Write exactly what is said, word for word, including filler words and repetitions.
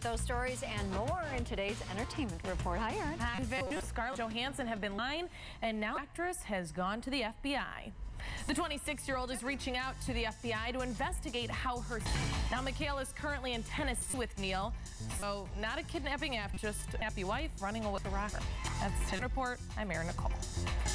with those stories and more in today's entertainment report. Hi, Erin. Hi, Scarlett Johansson have been lying, and now the actress has gone to the F B I. The twenty-six-year-old is reaching out to the F B I to investigate how her... Now, Mikhail is currently in Tennessee with Neil, so not a kidnapping app, just a happy wife running away with a rocker. That's the report. I'm Erin Nicole.